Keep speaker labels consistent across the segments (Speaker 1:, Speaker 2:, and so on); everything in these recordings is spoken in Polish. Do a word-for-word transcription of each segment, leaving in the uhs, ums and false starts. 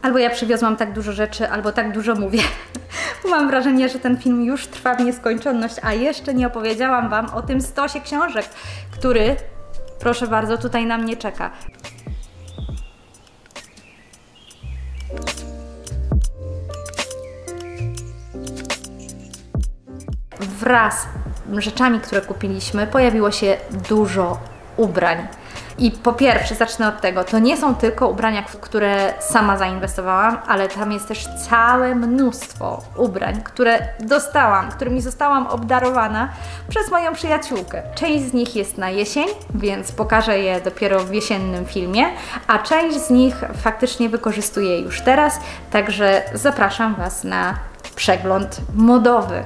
Speaker 1: Albo ja przywiozłam tak dużo rzeczy, albo tak dużo mówię. Mam wrażenie, że ten film już trwa w nieskończoność, a jeszcze nie opowiedziałam Wam o tym stosie książek, który, proszę bardzo, tutaj na mnie czeka. Wraz z rzeczami, które kupiliśmy, pojawiło się dużo ubrań. I po pierwsze, zacznę od tego, to nie są tylko ubrania, w które sama zainwestowałam, ale tam jest też całe mnóstwo ubrań, które dostałam, którymi zostałam obdarowana przez moją przyjaciółkę. Część z nich jest na jesień, więc pokażę je dopiero w jesiennym filmie, a część z nich faktycznie wykorzystuję już teraz, także zapraszam Was na przegląd modowy.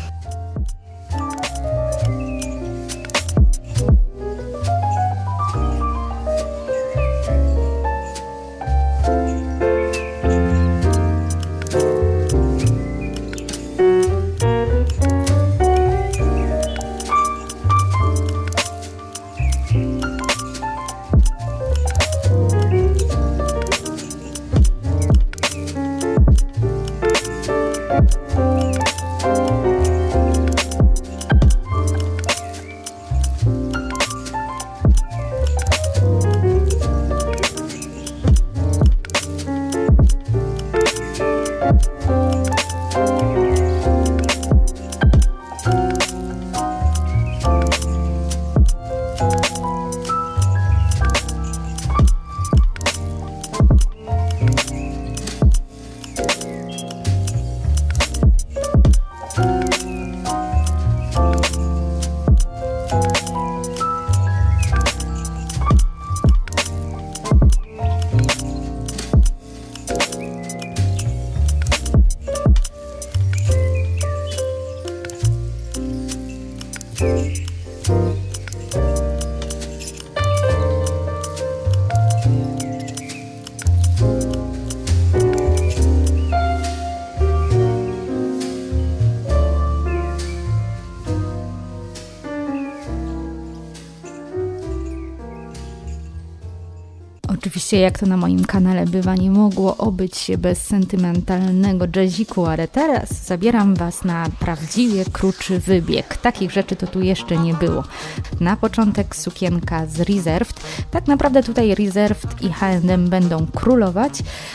Speaker 1: Oczywiście, jak to na moim kanale bywa, nie mogło obyć się bez sentymentalnego jazziku, ale teraz zabieram Was na prawdziwie kruczy wybieg. Takich rzeczy to tu jeszcze nie było. Na początek sukienka z Reserved. Tak naprawdę tutaj Reserved i H and M będą królować.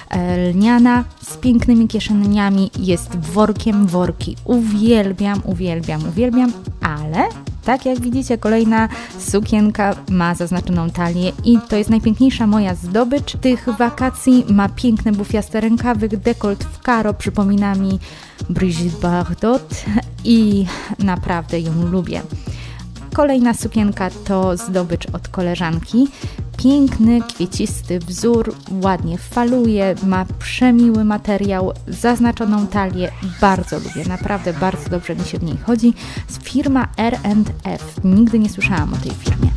Speaker 1: Lniana z pięknymi kieszeniami, jest workiem worki. Uwielbiam, uwielbiam, uwielbiam, ale tak jak widzicie, kolejna sukienka ma zaznaczoną talię i to jest najpiękniejsza moja zdobycz tych wakacji. Ma piękne bufiaste rękawy, dekolt w karo, przypomina mi Brigitte Bardot i naprawdę ją lubię. Kolejna sukienka to zdobycz od koleżanki. Piękny, kwiecisty wzór, ładnie faluje, ma przemiły materiał, zaznaczoną talię. Bardzo lubię, naprawdę bardzo dobrze mi się w niej chodzi. Z firma R and F. Nigdy nie słyszałam o tej firmie.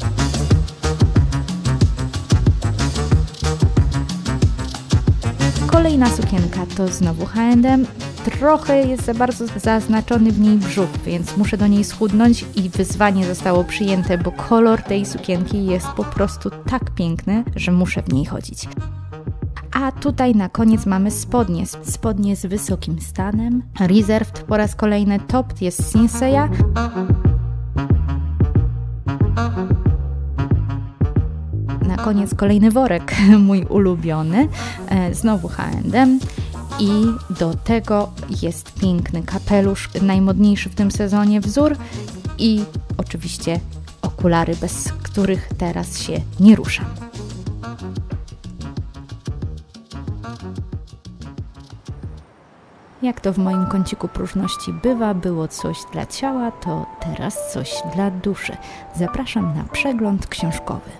Speaker 1: Kolejna sukienka to znowu H and M. Trochę jest za bardzo zaznaczony w niej brzuch, więc muszę do niej schudnąć i wyzwanie zostało przyjęte, bo kolor tej sukienki jest po prostu tak piękny, że muszę w niej chodzić. A tutaj na koniec mamy spodnie. Spodnie z wysokim stanem. Reserved po raz kolejny, top jest Sinseya. Na koniec kolejny worek, mój ulubiony. Znowu H and M. I do tego jest piękny kapelusz, najmodniejszy w tym sezonie wzór i oczywiście okulary, bez których teraz się nie ruszam. Jak to w moim kąciku próżności bywa, było coś dla ciała, to teraz coś dla duszy. Zapraszam na przegląd książkowy.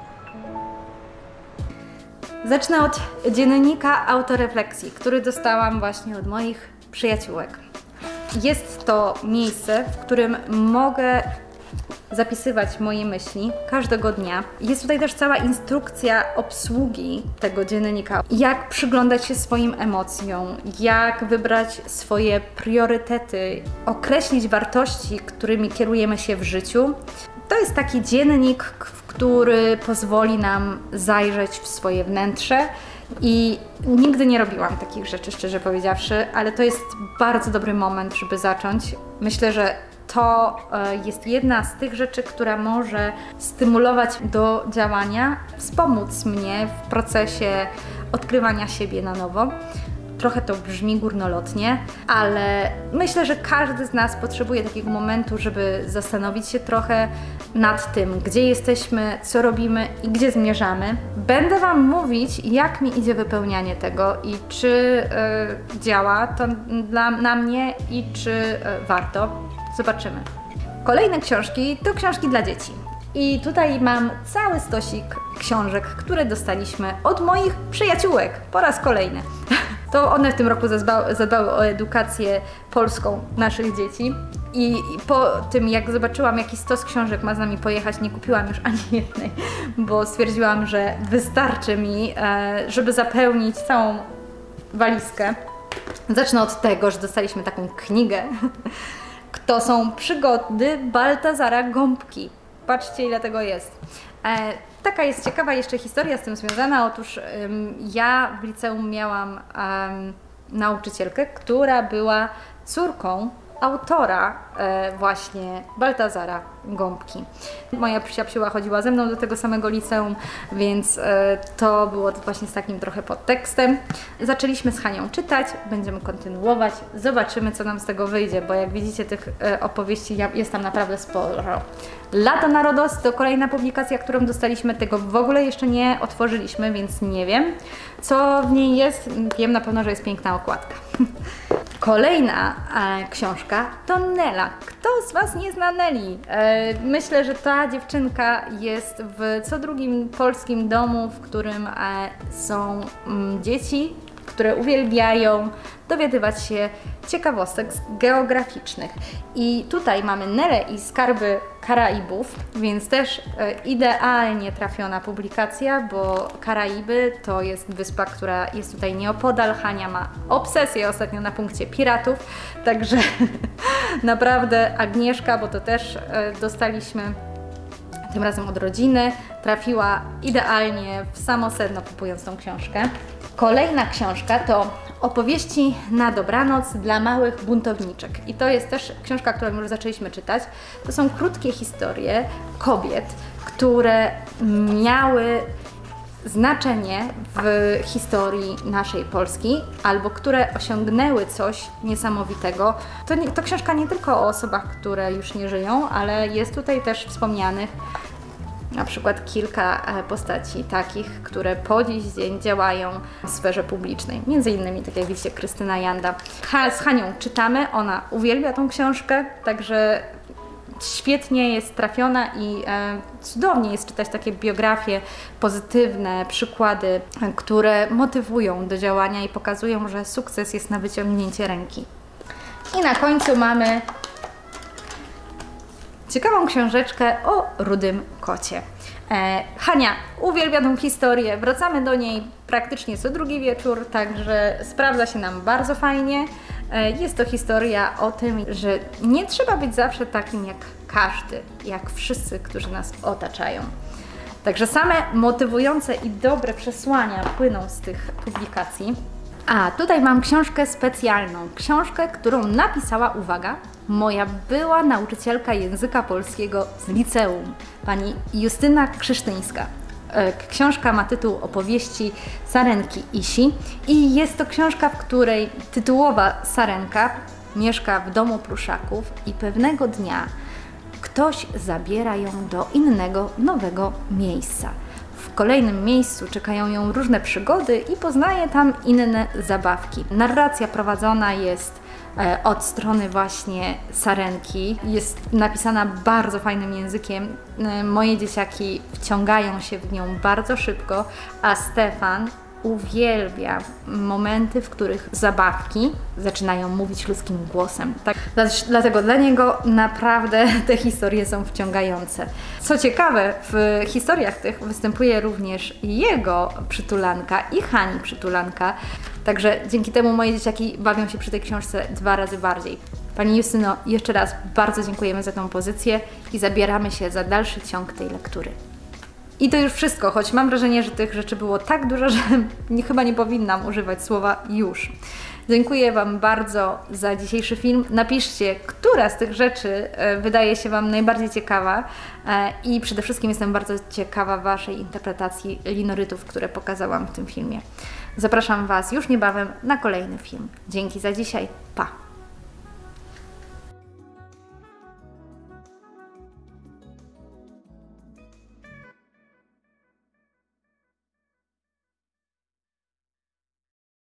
Speaker 1: Zacznę od dziennika autorefleksji, który dostałam właśnie od moich przyjaciółek. Jest to miejsce, w którym mogę zapisywać moje myśli każdego dnia. Jest tutaj też cała instrukcja obsługi tego dziennika. Jak przyglądać się swoim emocjom, jak wybrać swoje priorytety, określić wartości, którymi kierujemy się w życiu. To jest taki dziennik, który pozwoli nam zajrzeć w swoje wnętrze I nigdy nie robiłam takich rzeczy, szczerze powiedziawszy, ale to jest bardzo dobry moment, żeby zacząć. Myślę, że to jest jedna z tych rzeczy, która może stymulować do działania, wspomóc mnie w procesie odkrywania siebie na nowo. Trochę to brzmi górnolotnie, ale myślę, że każdy z nas potrzebuje takiego momentu, żeby zastanowić się trochę nad tym, gdzie jesteśmy, co robimy i gdzie zmierzamy. Będę Wam mówić, jak mi idzie wypełnianie tego i czy y, działa to dla, na mnie i czy y, warto. Zobaczymy. Kolejne książki to książki dla dzieci. I tutaj mam cały stosik książek, które dostaliśmy od moich przyjaciółek po raz kolejny. To one w tym roku zadbały o edukację polską naszych dzieci. I po tym, jak zobaczyłam, jaki stos książek ma z nami pojechać, nie kupiłam już ani jednej, bo stwierdziłam, że wystarczy mi, żeby zapełnić całą walizkę. Zacznę od tego, że dostaliśmy taką knigę. To są przygody Baltazara Gąbki. Patrzcie, ile tego jest. E, taka jest ciekawa jeszcze historia z tym związana. Otóż ym, ja w liceum miałam ym, nauczycielkę, która była córką autora e, właśnie Baltazara Gąbki. Moja przyjaciółka chodziła ze mną do tego samego liceum, więc e, to było właśnie z takim trochę podtekstem. Zaczęliśmy z Hanią czytać, będziemy kontynuować, zobaczymy, co nam z tego wyjdzie, bo jak widzicie, tych e, opowieści jest tam naprawdę sporo. Lato na Rodos to kolejna publikacja, którą dostaliśmy, tego w ogóle jeszcze nie otworzyliśmy, więc nie wiem, co w niej jest. Wiem na pewno, że jest piękna okładka. Kolejna e, książka to Nela. Kto z Was nie zna Neli? E, myślę, że ta dziewczynka jest w co drugim polskim domu, w którym e, są mm, dzieci, które uwielbiają dowiadywać się ciekawostek geograficznych. I tutaj mamy Nelę i skarby Karaibów, więc też e, idealnie trafiona publikacja, bo Karaiby to jest wyspa, która jest tutaj nieopodal. Hania ma obsesję ostatnio na punkcie piratów, także naprawdę Agnieszka, bo to też e, dostaliśmy tym razem od rodziny, trafiła idealnie w samo sedno, kupując tą książkę. Kolejna książka to Opowieści na dobranoc dla małych buntowniczek. I to jest też książka, którą już zaczęliśmy czytać. To są krótkie historie kobiet, które miały znaczenie w historii naszej Polski albo które osiągnęły coś niesamowitego. To, nie, to książka nie tylko o osobach, które już nie żyją, ale jest tutaj też wspomnianych na przykład kilka postaci takich, które po dziś dzień działają w sferze publicznej. Między innymi, tak jak widzicie, Krystyna Janda. Ha, z Hanią czytamy, ona uwielbia tą książkę, także świetnie jest trafiona i e, cudownie jest czytać takie biografie, pozytywne przykłady, które motywują do działania i pokazują, że sukces jest na wyciągnięcie ręki. I na końcu mamy ciekawą książeczkę o rudym kocie. E, Hania uwielbia tą historię, wracamy do niej praktycznie co drugi wieczór, także sprawdza się nam bardzo fajnie. E, jest to historia o tym, że nie trzeba być zawsze takim jak każdy, jak wszyscy, którzy nas otaczają. Także same motywujące i dobre przesłania płyną z tych publikacji. A tutaj mam książkę specjalną, książkę, którą napisała, uwaga, moja była nauczycielka języka polskiego z liceum, pani Justyna Krzysztyńska. Książka ma tytuł Opowieści Sarenki Isi i jest to książka, w której tytułowa Sarenka mieszka w domu pluszaków i pewnego dnia ktoś zabiera ją do innego, nowego miejsca. W kolejnym miejscu czekają ją różne przygody i poznaje tam inne zabawki. Narracja prowadzona jest e, od strony właśnie Sarenki. Jest napisana bardzo fajnym językiem. E, moje dzieciaki wciągają się w nią bardzo szybko, a Stefan uwielbia momenty, w których zabawki zaczynają mówić ludzkim głosem. Tak, dlatego dla niego naprawdę te historie są wciągające. Co ciekawe, w historiach tych występuje również jego przytulanka i Hani przytulanka, także dzięki temu moje dzieciaki bawią się przy tej książce dwa razy bardziej. Pani Justyno, jeszcze raz bardzo dziękujemy za tą pozycję i zabieramy się za dalszy ciąg tej lektury. I to już wszystko, choć mam wrażenie, że tych rzeczy było tak dużo, że nie, chyba nie powinnam używać słowa już. Dziękuję Wam bardzo za dzisiejszy film. Napiszcie, która z tych rzeczy wydaje się Wam najbardziej ciekawa i przede wszystkim jestem bardzo ciekawa Waszej interpretacji linorytów, które pokazałam w tym filmie. Zapraszam Was już niebawem na kolejny film. Dzięki za dzisiaj. Pa!